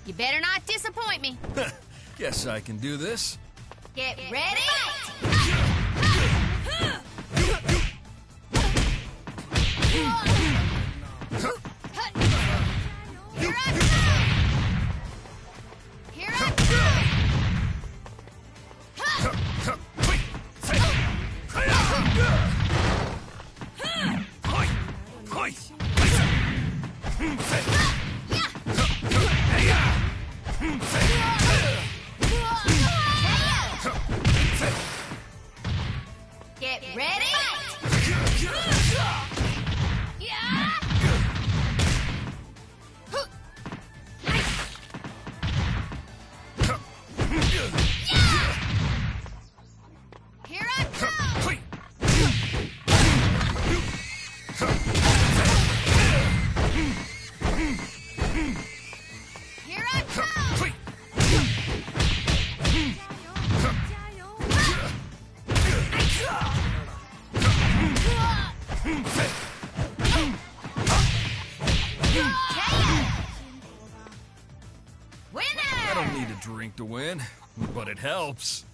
You better not disappoint me. Guess I can do this. Get ready! Here I come! Here I come! Get ready! Here I come! Here I come! I don't need a drink to win, but it helps.